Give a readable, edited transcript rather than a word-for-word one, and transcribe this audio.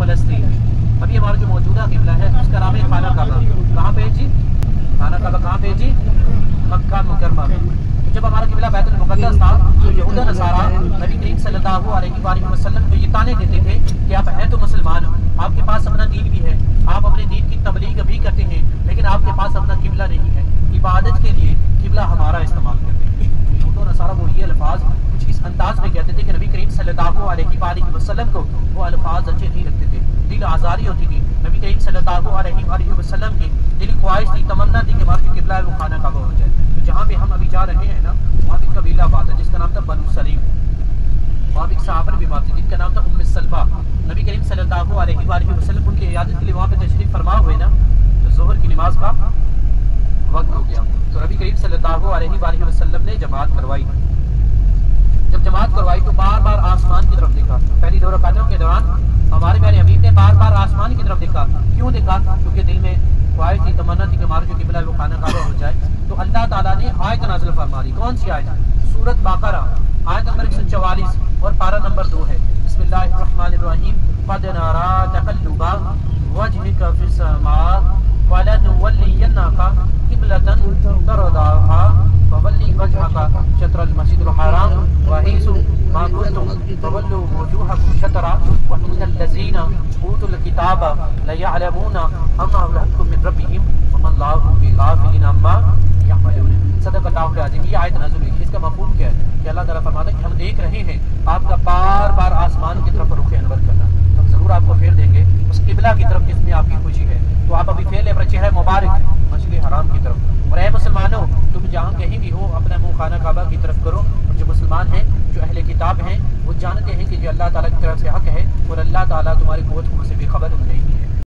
فلسطین میں۔ ابھی ہمارا جو موجودہ قبلہ ہے اس کا نام ہے خانہ کعبہ۔ کہاں پہ جی؟ خانہ کعبہ کہاں پہ جی؟ مکہ مکرمہ میں۔ تو جب ہمارا قبلہ بیت المقدس تھا تو یہود نصارہ نبی کریم صلی اللہ علیہ وسلم کو یہ طعنے دیتے تھے کہ آپ ہیں تو مسلمان، آپ کے پاس اپنا دین بھی ہے، آپ اپنے دین کی تبلیغ بھی کرتے ہیں، لیکن آپ کے پاس اپنا قبلہ نہیں ہے، عبادت کے لیے قبلہ ہمارا استعمال کرتے ہیں۔ یہود و نصارہ وہ یہ الفاظ کچھ اس انداز میں کہتے تھے کہ نبی کریم صلی اللہ علیہ وسلم کو وہ الفاظ اچھے نہیں لگتے تھے، دل آزاری ہوتی تھی۔ نبی کریم صلی اللہ علیہ وسلم کی دلی خواہش تھی، تمنا تھی کہ ہمارا جو قبلہ ہے وہ خانہ کعبہ ہو جائے۔ تو جہاں پہ ہم ابھی جا رہے ہیں نا وہاں بھی قبیلہ بات ہے جس کا نام تھا بنو سلیم، وہاں بھی صحابہ بھی بات تھی جن کا نام تھا ام سلمہ۔ نبی کریم صلی اللہ علیہ وسلم ان کی عیادت کے لیے وہاں پہ تشریف فرما ہوئے نا تو ظہر کی نماز کا وقت ہو گیا، تو نبی کریم صلی اللہ علیہ وسلم نے جماعت کروائی۔ جب جماعت کروائی تو بار بار آسمان کی طرف دیکھا۔ پہلی دو رکعتوں کے دوران ہمارے پیارے حبیب نے بار بار آسمان کی طرف دیکھا۔ کیوں دیکھا؟ کیونکہ دل میں خواہش تھی، تمنا تھی کہ ہمارا جو قبلہ ہے وہ خانہ کعبہ ہو جائے۔ تو اللہ تعالیٰ نے آیت نازل فرما دی۔ کون سی آیت؟ سورۃ بقرہ آیت نمبر 144 اور پارہ نمبر 2 ہے۔ بسم اللہ الرحمن الرحیم قد نرى تقلب وجهك في السماء فلنولينك قبلة ترضاها فول وجهك شطر المسجد الحرام وحيث ما كنتم فولوا وجوهكم شطره وإن الذين أوتوا الكتاب ليعلمون أنه الحق من ربهم وما الله بغافل عما يعملون۔ صدق اللہ العظیم۔ یہ آیت نازل ہوئی، اس کا مفہوم کیا ہے کہ اللہ تعالیٰ فرماتا ہے کہ ہم دیکھ رہے ہیں آپ کا بار بار آسمان کی طرف رخ انور کرنا، تو ہم ضرور آپ کو پھیر دیں گے اس قبلہ کی طرف جس میں آپ کی خوشی ہے۔ تو آپ ابھی پھیر لیں اپنا چہرہ مبارک مسجد حرام کی طرف، اور اے مسلمانوں تم جہاں کہیں بھی ہو اپنا منہ خانہ کعبہ کی طرف کرو۔ اور جو مسلمان ہیں جو اہل کتاب ہیں وہ جانتے ہیں کہ جو اللہ تعالیٰ کی طرف سے حق ہے اور اللہ تعالیٰ تمہاری قوت سے بھی خبر